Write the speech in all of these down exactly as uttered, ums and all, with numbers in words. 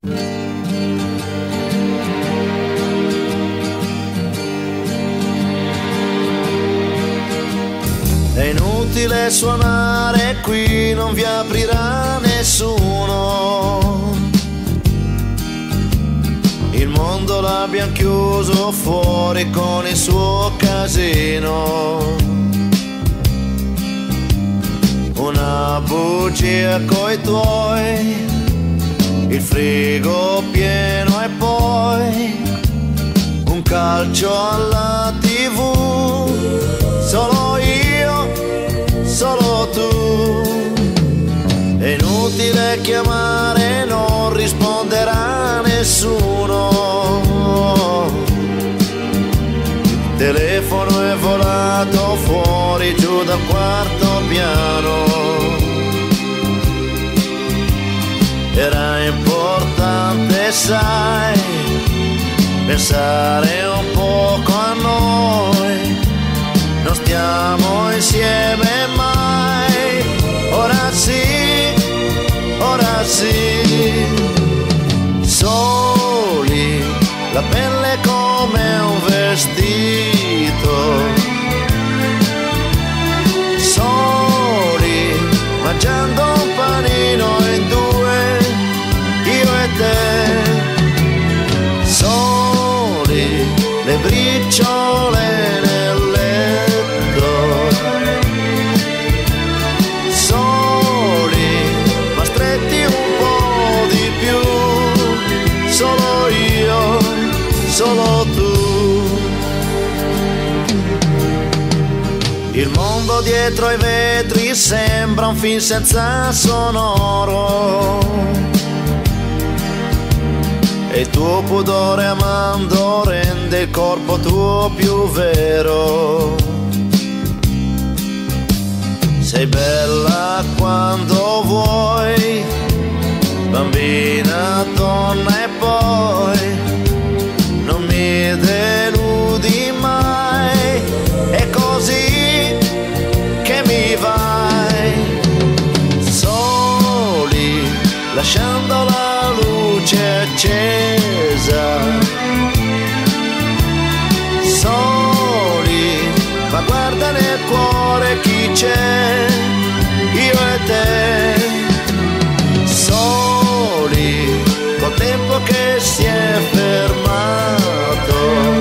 È inutile suonare qui, non vi aprirà nessuno. Il mondo l'abbiamo chiuso fuori con il suo casino. Una bugia coi tuoi, il frigo pieno e poi un calcio alla tivù. Solo io, solo tu. È inutile chiamare, non risponderà nessuno. Il telefono è volato fuori giù dal quarto piano. Era importante, sai, pensare un poco a noi. Non stiamo insieme mai. Ora sì, ora sì. Soli, la pelle come un vestito. Soli, mangiando un panino in due, io e te. Soli, le briciole nel letto. Soli, ma stretti un po' di più. Solo io, solo tu. Il mondo dietro ai vetri sembra un film senza sonoro. E il tuo pudore amando rende il corpo tuo più vero. Sei bella quando vuoi, bambina, donna e poi non mi deludi mai. È così che mi vai. Soli, lasciando la luce accesa. Soli, ma guarda nel cuore chi c'è, io e te. Soli, col tempo che si è fermato.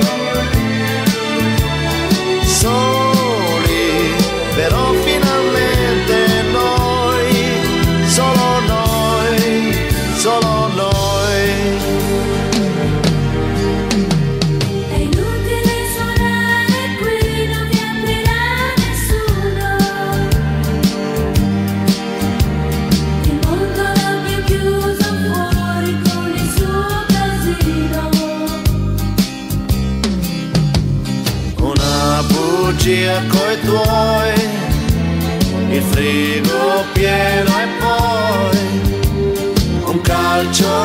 Soli, però finalmente noi, solo noi, solo noi. È inutile suonare qui, non vi aprirà nessuno. Il mondo l'abbiamo chiuso fuori con il suo casino. Una bugia coi tuoi, il frigo pieno e poi un calcio